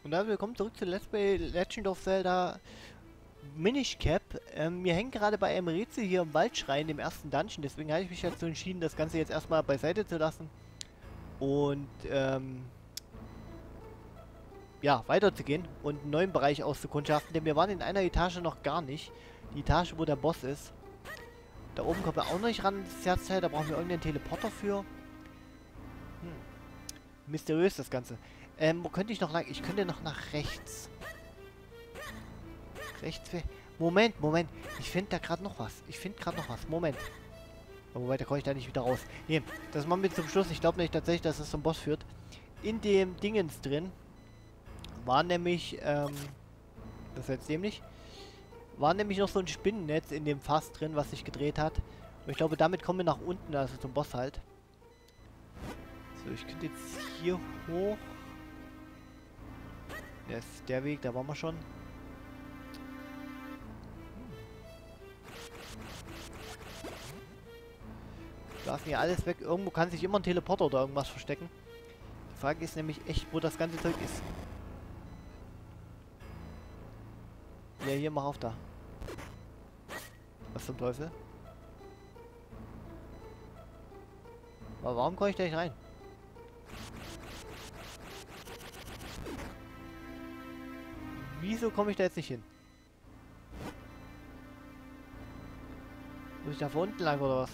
Und damit willkommen zurück zu Let's Play Legend of Zelda Minish Cap. Wir hängen gerade bei einem Rätsel hier im Waldschrein, dem ersten Dungeon. Deswegen habe ich mich dazu entschieden, das Ganze jetzt erstmal beiseite zu lassen. Und ja, weiterzugehen und einen neuen Bereich auszukundschaften. Denn wir waren in einer Etage noch gar nicht. Die Etage, wo der Boss ist. Da oben kommen wir auch noch nicht ran, das Herzteil. Da brauchen wir irgendeinen Teleporter für. Mysteriös das Ganze. Wo könnte ich noch lang? Ich könnte noch nach rechts. Rechts? Moment. Ich finde da gerade noch was. Moment. Oh, wobei, da komme ich da nicht wieder raus. Nee, das machen wir zum Schluss. Ich glaube nicht tatsächlich, dass es zum Boss führt. In dem Dingens drin war nämlich, das ist jetzt dämlich, war nämlich noch so ein Spinnennetz in dem Fass drin, was sich gedreht hat. Und ich glaube, damit kommen wir nach unten, also zum Boss halt. So, ich könnte jetzt hier hoch. Das ist der Weg, da waren wir schon. Wir lassen hier alles weg. Irgendwo kann sich immer ein Teleporter oder irgendwas verstecken. Die Frage ist nämlich echt, wo das ganze Zeug ist. Ja, hier, mach auf da. Was zum Teufel? Aber warum komme ich da nicht rein? Wieso komme ich da jetzt nicht hin? Muss ich da von unten lang oder was?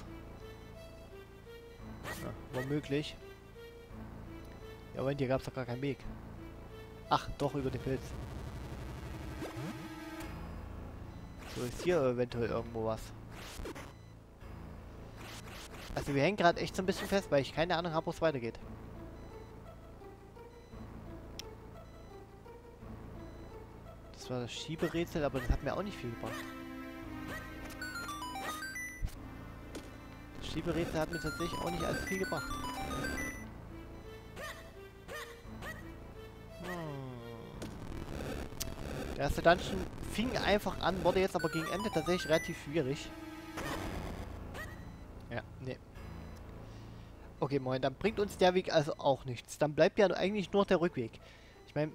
Ja, womöglich. Ja, Moment, hier gab es doch gar keinen Weg. Ach, doch, über den Pilz. So, ist hier eventuell irgendwo was. Also wir hängen gerade echt so ein bisschen fest, weil ich keine Ahnung habe, wo es weitergeht. Das war das Schieberätsel, aber das hat mir auch nicht viel gebracht. Das Schieberätsel hat mir tatsächlich auch nicht allzu viel gebracht. Der erste Dungeon fing einfach an, wurde jetzt aber gegen Ende tatsächlich relativ schwierig. Ja, nee. Okay, Moment, dann bringt uns der Weg also auch nichts. Dann bleibt ja eigentlich nur der Rückweg. Ich meine...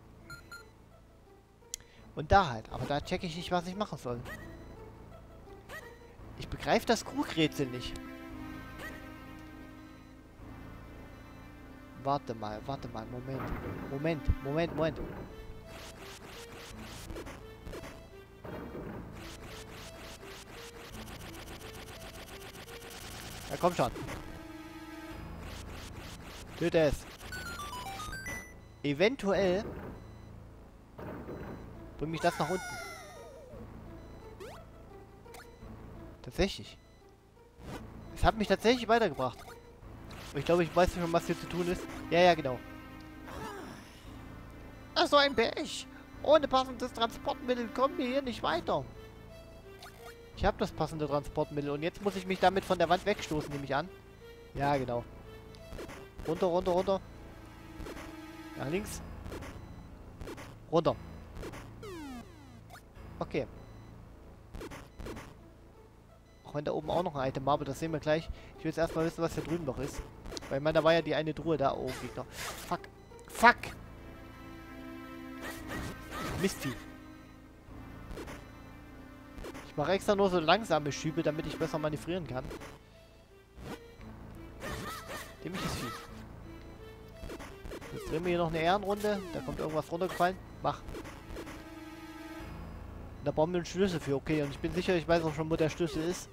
Und da halt. Aber da checke ich nicht, was ich machen soll. Ich begreife das Krugrätsel nicht. Warte mal. Moment. Ja, komm schon. Töte es. Eventuell bringt mich das nach unten. Tatsächlich. Es hat mich tatsächlich weitergebracht. Und ich glaube, ich weiß schon, was hier zu tun ist. Ja, genau. Ach, so ein Pech. Ohne passendes Transportmittel kommen wir hier nicht weiter. Ich habe das passende Transportmittel und jetzt muss ich mich damit von der Wand wegstoßen, nehme ich an. Ja, genau. Runter. Nach links. Runter. Okay. Auch wenn da oben auch noch ein Item war, aber das sehen wir gleich. Ich will jetzt erstmal wissen, was hier drüben noch ist. Weil ich meine, da war ja die eine Truhe da. Oh, Gegner. Fuck! Mistvieh. Ich mache extra nur so langsame Schübe, damit ich besser manövrieren kann. Dämliches Vieh. Jetzt drehen wir hier noch eine Ehrenrunde. Da kommt irgendwas runtergefallen. Mach. Da brauchen wir einen Schlüssel für. Okay, und ich bin sicher, ich weiß auch schon, wo der Schlüssel ist.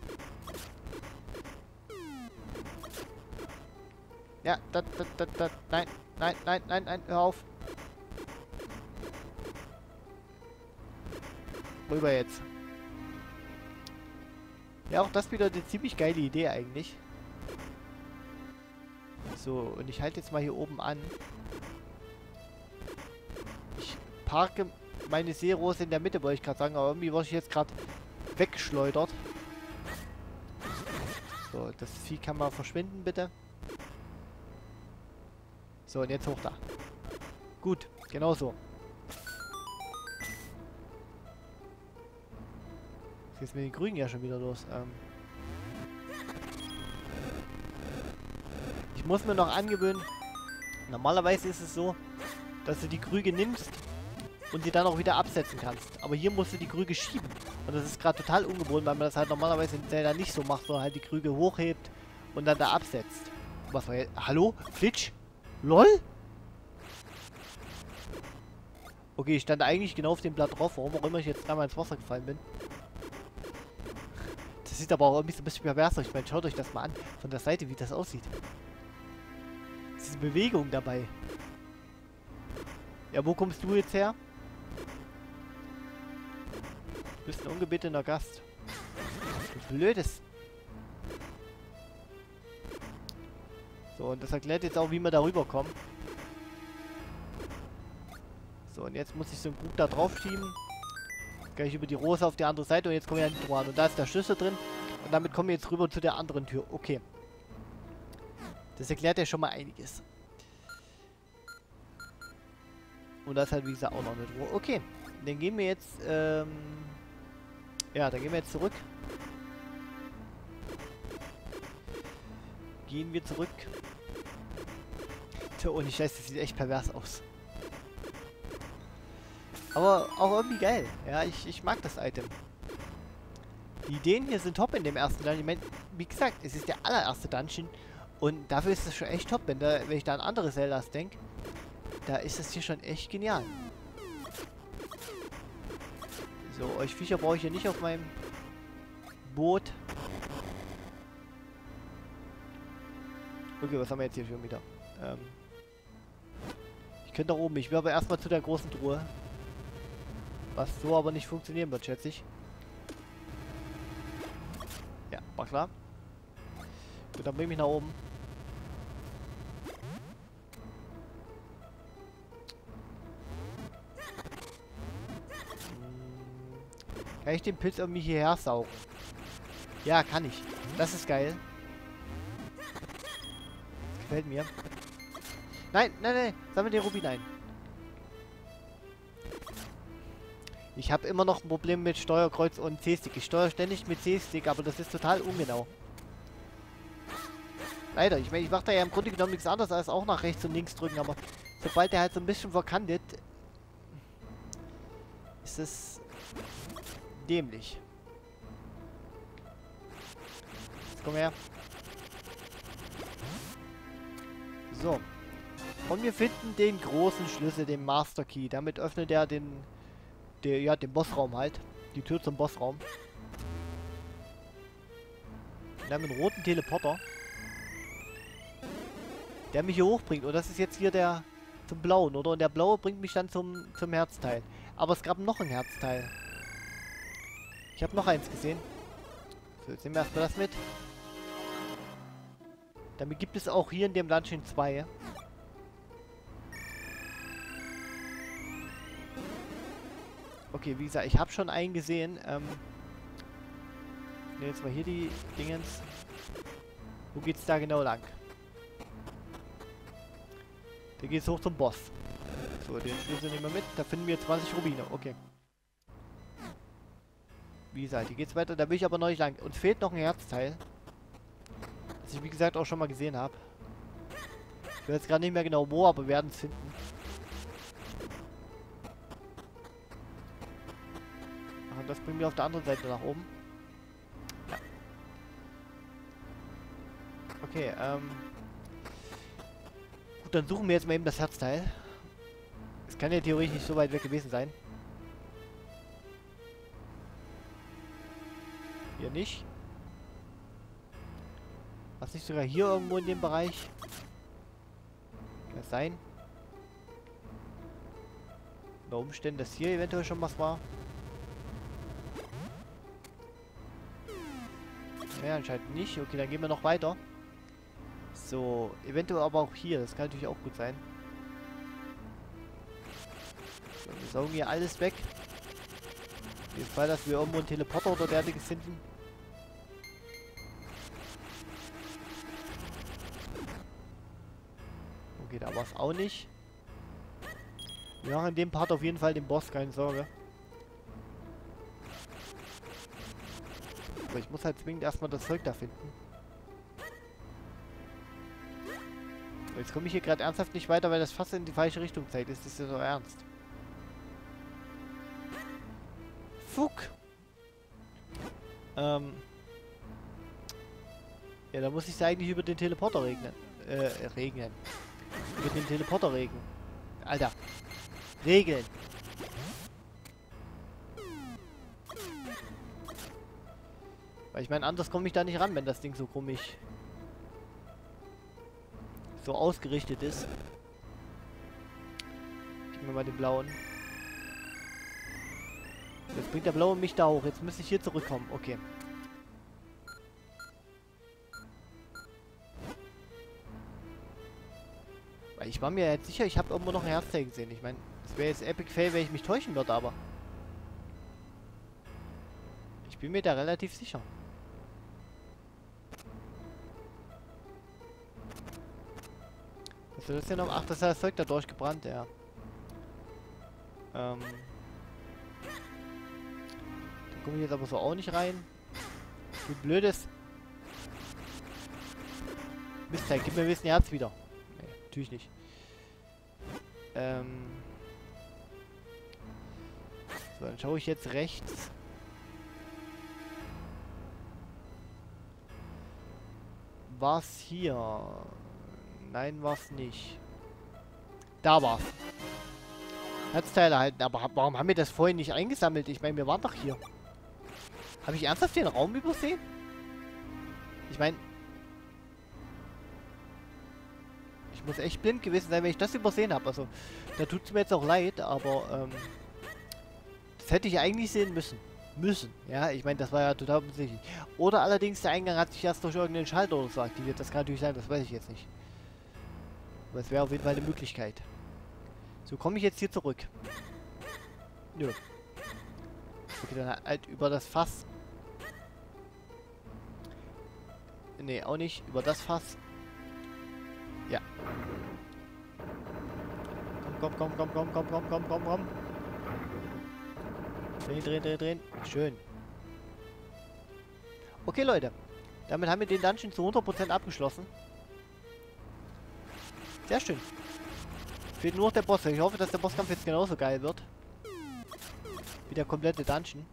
Ja, nein, hör auf. Rüber jetzt. Ja, auch das wieder eine ziemlich geile Idee eigentlich. So, und ich halte jetzt mal hier oben an. Ich parke meine Seerose in der Mitte, wollte ich gerade sagen, aber irgendwie wurde ich jetzt gerade weggeschleudert. So, das Vieh kann mal verschwinden, bitte. So, und jetzt hoch da. Gut, genau so. Jetzt ist mit den Grünen ja schon wieder los. Ich muss mir noch angewöhnen. Normalerweise ist es so, dass du die Krüge nimmst und sie dann auch wieder absetzen kannst. Aber hier musst du die Krüge schieben. Und das ist gerade total ungewohnt, weil man das halt normalerweise in Zelda nicht so macht, sondern halt die Krüge hochhebt und dann da absetzt. Was war jetzt? Hallo? Flitsch? LOL? Okay, ich stand eigentlich genau auf dem Blatt drauf, warum auch immer ich jetzt dreimal ins Wasser gefallen bin. Das sieht aber auch irgendwie so ein bisschen pervers aus. Ich meine, schaut euch das mal an, von der Seite, wie das aussieht. Diese Bewegung dabei. Ja, wo kommst du jetzt her? Du bist ein ungebetener Gast. Du Blödes. So, und das erklärt jetzt auch, wie wir da rüberkommen. So, und jetzt muss ich so einen Krug da drauf schieben. Kann ich über die Rose auf die andere Seite und jetzt kommen wir an die Tür an. Und da ist der Schlüssel drin. Und damit kommen wir jetzt rüber zu der anderen Tür. Okay. Das erklärt ja schon mal einiges. Und das ist halt, wie gesagt, auch noch eine Truhe. Okay. Dann gehen wir jetzt, ja, dann gehen wir jetzt zurück. Gehen wir zurück. Tja, ohne Scheiß, das sieht echt pervers aus. Aber auch irgendwie geil. Ja, ich mag das Item. Die Ideen hier sind top in dem ersten Dungeon. Ich meine, wie gesagt, es ist der allererste Dungeon. Und dafür ist es schon echt top, wenn ich da an andere Zeldas denke. Da ist es hier schon echt genial. So, euch Viecher brauche ich hier nicht auf meinem Boot. Okay, was haben wir jetzt hier schon wieder? Ich könnte da oben. Ich will aber erstmal zu der großen Truhe. Was so aber nicht funktionieren wird, schätze ich. Ja, war klar. Gut, dann bring mich nach oben. Kann ich den Pilz irgendwie hierher saugen? Ja, kann ich. Das ist geil. Das gefällt mir. Nein, nein, nein. Sammel den Rubin ein. Ich habe immer noch ein Problem mit Steuerkreuz und C-Stick. Ich steuere ständig mit C-Stick, aber das ist total ungenau. Leider. Ich meine, ich mache da ja im Grunde genommen nichts anderes als auch nach rechts und links drücken, aber sobald der halt so ein bisschen verkantet, ist es dämlich. Jetzt komm her. So. Und wir finden den großen Schlüssel, den Master Key. Damit öffnet er den Bossraum halt. Die Tür zum Bossraum. Wir haben einen roten Teleporter, der mich hier hochbringt. Und das ist jetzt hier der zum blauen, oder? Und der blaue bringt mich dann zum Herzteil. Aber es gab noch ein Herzteil. Ich habe noch eins gesehen. So, jetzt nehmen wir erstmal das mit. Damit gibt es auch hier in dem Dungeon 2. Okay, wie gesagt, ich habe schon einen gesehen. Jetzt mal hier die Dingens. Wo geht's da genau lang? Da geht's hoch zum Boss. So, den Schlüssel nehmen wir mit. Da finden wir 20 Rubine. Okay. Wie gesagt, hier geht's weiter. Da will ich aber noch nicht lang. Uns fehlt noch ein Herzteil. Das ich, wie gesagt, auch schon mal gesehen habe. Ich weiß jetzt gerade nicht mehr genau wo, aber wir werden es finden. Und das bringen wir auf der anderen Seite nach oben. Ja. Okay, gut, dann suchen wir jetzt mal eben das Herzteil. Es kann ja theoretisch nicht so weit weg gewesen sein. Hier nicht. Was nicht sogar hier irgendwo in dem Bereich? Kann das sein? Unter Umständen, dass hier eventuell schon was war. Ja, anscheinend nicht. Okay, dann gehen wir noch weiter. So, eventuell aber auch hier. Das kann natürlich auch gut sein. So, wir saugen hier alles weg. Auf jeden Fall, dass wir irgendwo einen Teleporter oder derartiges finden. Okay, da war es auch nicht. Wir machen in dem Part auf jeden Fall den Boss, keine Sorge. Aber ich muss halt zwingend erstmal das Zeug da finden. Jetzt komme ich hier gerade ernsthaft nicht weiter, weil das fast in die falsche Richtung zeigt. Ist das ja so ernst? Fuck! Ja, da muss ich eigentlich über den Teleporter regnen. Regnen. Über den Teleporter regeln. Alter. Regeln. Weil ich meine, anders komme ich da nicht ran, wenn das Ding so komisch so ausgerichtet ist. Gib mir mal den blauen. Jetzt bringt der blaue mich da hoch. Jetzt müsste ich hier zurückkommen. Okay. Weil ich war mir jetzt sicher, ich habe irgendwo noch ein Herzteil gesehen. Ich meine, das wäre jetzt Epic Fail, wenn ich mich täuschen würde, aber ich bin mir da relativ sicher. Was ist das denn noch? Ach, das ist das Zeug da durchgebrannt, ja. Da komme ich jetzt aber so auch nicht rein. Du blödes Mistteil, gib mir ein bisschen Herz wieder. Nee, natürlich nicht. So, dann schaue ich jetzt rechts. War's hier? Nein, war's nicht. Da war's. Herzteile erhalten. Aber warum haben wir das vorhin nicht eingesammelt? Ich meine, wir waren doch hier. Habe ich ernsthaft den Raum übersehen? Ich meine... Ich muss echt blind gewesen sein, wenn ich das übersehen habe. Also, da tut es mir jetzt auch leid, aber das hätte ich eigentlich sehen müssen. Ja, ich meine, das war ja total offensichtlich. Oder allerdings, der Eingang hat sich erst durch irgendeinen Schalter oder so aktiviert. Das kann natürlich sein, das weiß ich jetzt nicht. Aber es wäre auf jeden Fall eine Möglichkeit. So, komme ich jetzt hier zurück? Nö. Okay, dann halt über das Fass. Nee, auch nicht. Über das Fass. Ja. Komm. Drehen. Schön. Okay, Leute. Damit haben wir den Dungeon zu 100% abgeschlossen. Sehr schön. Fehlt nur noch der Boss. Ich hoffe, dass der Bosskampf jetzt genauso geil wird. Wie der komplette Dungeon.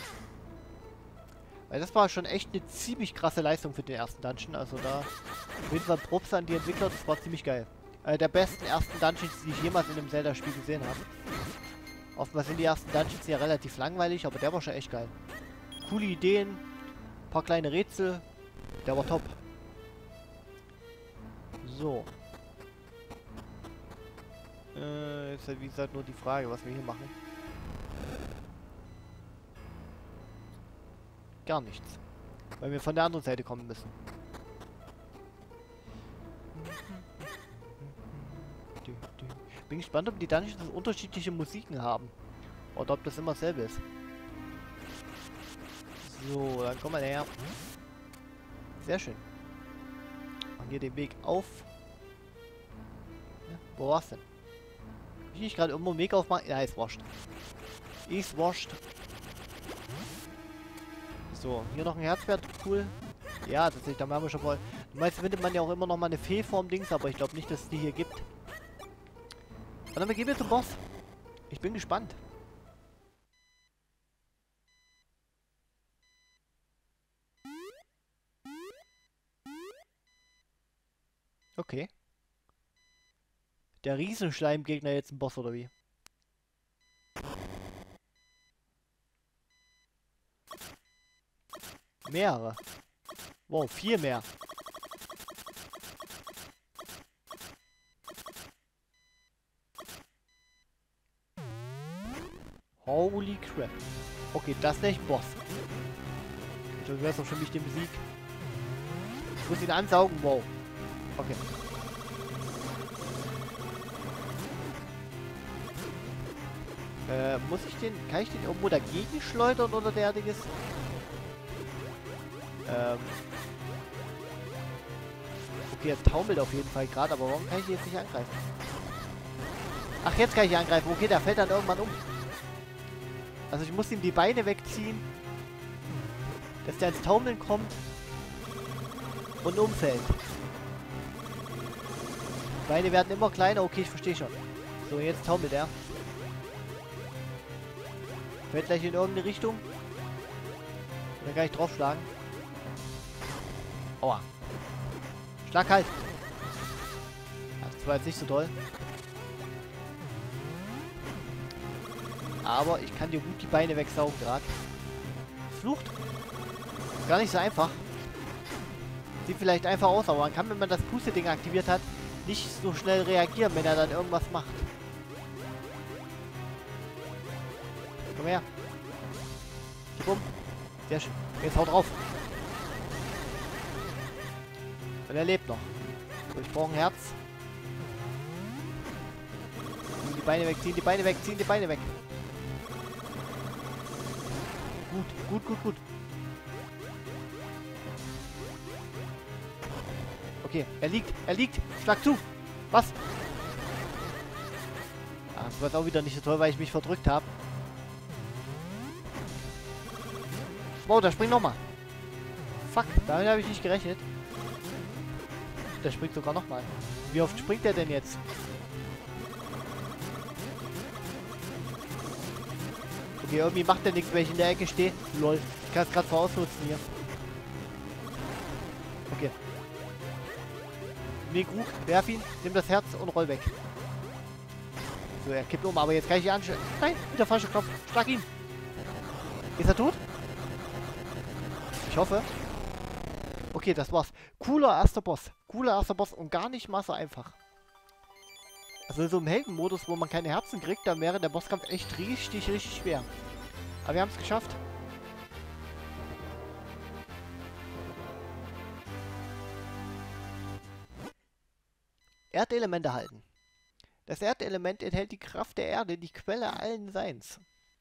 Weil das war schon echt eine ziemlich krasse Leistung für den ersten Dungeon. Also da auf jeden Fall Props an die Entwickler. Das war ziemlich geil. Einer der besten ersten Dungeons, die ich jemals in einem Zelda-Spiel gesehen habe. Oftmals sind die ersten Dungeons ja relativ langweilig, aber der war schon echt geil. Coole Ideen, ein paar kleine Rätsel. Der war top. So. Jetzt halt wie gesagt nur die Frage, was wir hier machen. Gar nichts. Weil wir von der anderen Seite kommen müssen. Bin gespannt, ob die Dungeons unterschiedliche Musiken haben. Oder ob das immer dasselbe ist. So, dann kommen wir näher. Sehr schön. Machen hier den Weg auf. Ja, wo war's denn? Ich nicht gerade irgendwo einen Weg aufmachen? Ja, ist wurscht. Ist wurscht. So, hier noch ein Herzwert. Cool. Ja, tatsächlich, da haben wir schon mal. Meist findet man ja auch immer noch mal eine Fehlform Dings, aber ich glaube nicht, dass es die hier gibt. Und dann gehen wir zum Boss. Ich bin gespannt. Okay. Der Riesenschleimgegner jetzt ein Boss oder wie? Mehrere. Wow, 4 mehr. Holy crap. Okay, das ist nicht Boss. Du wärst doch schon nicht im Sieg. Ich muss ihn ansaugen. Wow. Okay. Muss ich den... Kann ich den irgendwo dagegen schleudern oder derartiges? Okay, er taumelt auf jeden Fall gerade, aber warum kann ich ihn jetzt nicht angreifen? Ach, jetzt kann ich ihn angreifen. Okay, der fällt dann irgendwann um. Also ich muss ihm die Beine wegziehen, dass der ins Taumeln kommt und umfällt. Die Beine werden immer kleiner. Okay, ich verstehe schon. So, jetzt taumelt er. Fällt gleich in irgendeine Richtung. Oder kann ich draufschlagen? Aua. Schlag halt. Ja, das war jetzt nicht so toll. Aber ich kann dir gut die Beine wegsaugen gerade. Flucht. Gar nicht so einfach. Sieht vielleicht einfach aus, aber man kann, wenn man das Puste-Ding aktiviert hat, nicht so schnell reagieren, wenn er dann irgendwas macht. Komm her. Gib um. Sehr schön. Jetzt hau drauf. Und er lebt noch. So, ich brauche ein Herz. Ziehen die Beine weg, ziehen die Beine weg, ziehen die Beine weg. Gut, gut, gut, gut. Okay, er liegt. Schlag zu. Was? Ah, das war jetzt auch wieder nicht so toll, weil ich mich verdrückt habe. Wow, da springt nochmal. Fuck, damit habe ich nicht gerechnet. Der springt sogar nochmal. Wie oft springt der denn jetzt? Okay, irgendwie macht der nichts, wenn ich in der Ecke stehe. Lol, ich kann es gerade vorausnutzen hier. Okay. Nee, Krug, werf ihn, nimm das Herz und roll weg. So, er kippt um, aber jetzt kann ich ihn anstellen. Nein, wieder falscher Knopf. Schlag ihn. Ist er tot? Ich hoffe. Okay, das war's. Cooler erster Boss. Cooler erster Boss und gar nicht mal so einfach. Also in so einem Heldenmodus, wo man keine Herzen kriegt, dann wäre der Bosskampf echt richtig, richtig schwer. Aber wir haben es geschafft. Erdelement erhalten. Das Erdelement enthält die Kraft der Erde, die Quelle allen Seins.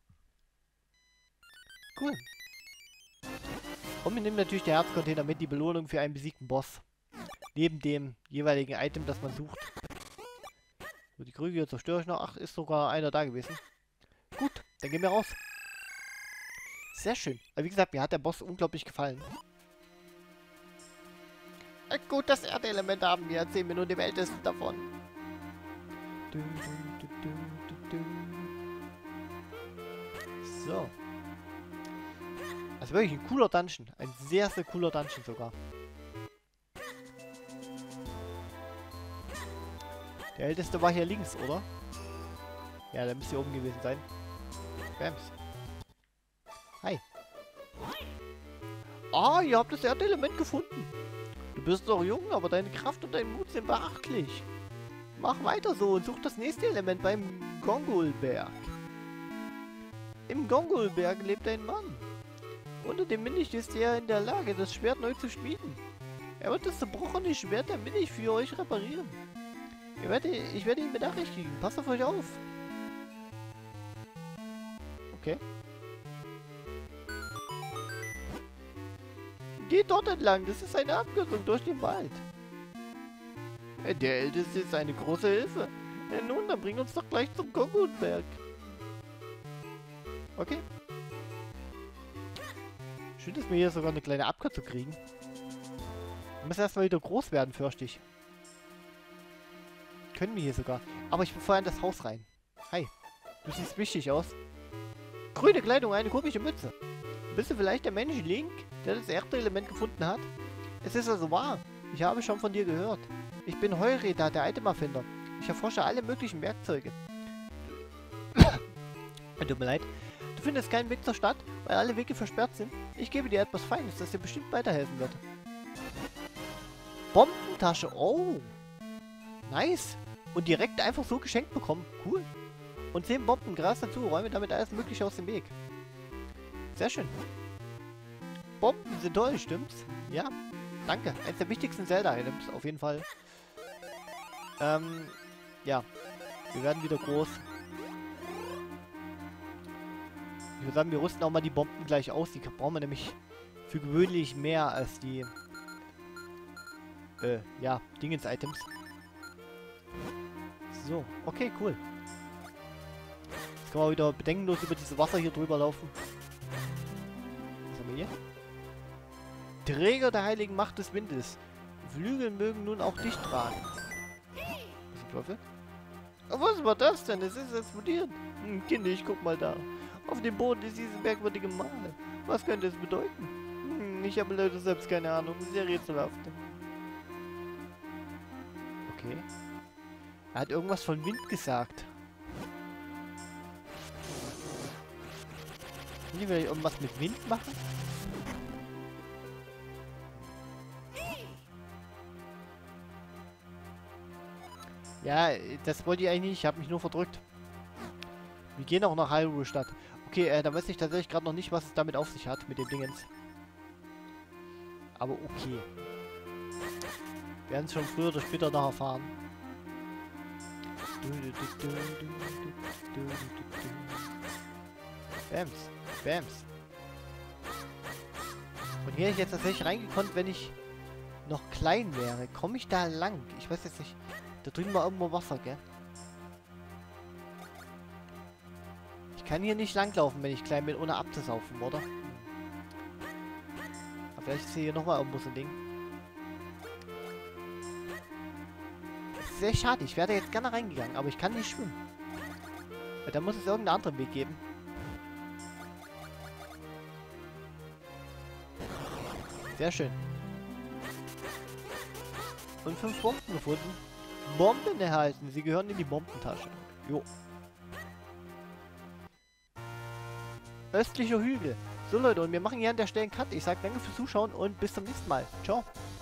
Cool. Und wir nehmen natürlich den Herzcontainer mit, die Belohnung für einen besiegten Boss. Neben dem jeweiligen Item, das man sucht. So, die Krüge zerstöre ich noch. Ach, ist sogar einer da gewesen. Gut, dann gehen wir raus. Sehr schön. Aber wie gesagt, mir hat der Boss unglaublich gefallen. Gut, das Erdelement haben wir. Erzählen wir nur dem Ältesten davon. So. Also wirklich ein cooler Dungeon. Ein sehr, sehr cooler Dungeon sogar. Der Älteste war hier links, oder? Ja, der müsste hier oben gewesen sein. Bams. Hi. Ah, ihr habt das Erdelement gefunden. Du bist noch jung, aber deine Kraft und dein Mut sind beachtlich. Mach weiter so und such das nächste Element beim Gongulberg. Im Gongulberg lebt ein Mann. Unter dem Minicht ist er in der Lage, das Schwert neu zu schmieden. Er wird das zerbrochene Schwert der Minicht für euch reparieren. Ich werde ihn benachrichtigen. Passt auf euch auf. Okay. Geht dort entlang. Das ist eine Abkürzung durch den Wald. Der Älteste ist eine große Hilfe. Nun, dann bring uns doch gleich zum Gongulberg. Okay. Schön, dass wir hier sogar eine kleine Abkürzung kriegen. Wir müssen erstmal wieder groß werden, fürchte ich. Können wir hier sogar. Aber ich will vorher in das Haus rein. Hi. Du siehst wichtig aus. Grüne Kleidung, eine komische Mütze. Bist du vielleicht der Mensch Link, der das Erdelement gefunden hat? Es ist also wahr. Ich habe schon von dir gehört. Ich bin Heureda, der Itemerfinder. Ich erforsche alle möglichen Werkzeuge. Tut mir leid. Du findest keinen Weg zur Stadt, weil alle Wege versperrt sind. Ich gebe dir etwas Feines, das dir bestimmt weiterhelfen wird. Bombentasche. Oh. Nice. Und direkt einfach so geschenkt bekommen. Cool. Und 10 Bomben Gras dazu. Räume damit alles Mögliche aus dem Weg. Sehr schön. Bomben sind toll, stimmt's? Ja. Danke. Eines der wichtigsten Zelda-Items. Auf jeden Fall. Ja. Wir werden wieder groß. Ich würde sagen, wir rüsten auch mal die Bomben gleich aus. Die brauchen wir nämlich für gewöhnlich mehr als die ja, Dingens-Items. So, okay, cool. Jetzt können wir wieder bedenkenlos über dieses Wasser hier drüber laufen. Was haben wir hier? Träger der heiligen Macht des Windes. Flügel mögen nun auch dich tragen. Eiswürfel. Oh, was war das denn? Es ist explodiert. Kinder, ich guck mal da. Auf dem Boden ist diese merkwürdige Male. Was könnte es bedeuten? Ich habe leider selbst keine Ahnung. Sehr rätselhaft. Okay. Er hat irgendwas von Wind gesagt. Will ich vielleicht irgendwas mit Wind machen? Ja, das wollte ich eigentlich nicht. Ich habe mich nur verdrückt. Wir gehen auch nach Hyrule Stadt. Okay, da weiß ich tatsächlich gerade noch nicht, was es damit auf sich hat, mit dem Dingens. Aber okay. Wir werden es schon früher oder später noch erfahren. Bams. Bams. Und hier hätte ich jetzt tatsächlich reingekonnt, wenn ich noch klein wäre. Komme ich da lang? Ich weiß jetzt nicht. Da drüben war irgendwo Wasser, gell? Ich kann hier nicht langlaufen, wenn ich klein bin, ohne abzusaufen, oder? Aber vielleicht ist hier nochmal irgendwo so ein Ding. Das ist sehr schade. Ich wäre da jetzt gerne reingegangen, aber ich kann nicht schwimmen. Weil da muss es irgendeinen anderen Weg geben. Sehr schön. Und 5 Bomben gefunden. Bomben erhalten. Sie gehören in die Bombentasche. Jo. Östlicher Hügel. So Leute, und wir machen hier an der Stelle einen Cut. Ich sage danke fürs Zuschauen und bis zum nächsten Mal. Ciao.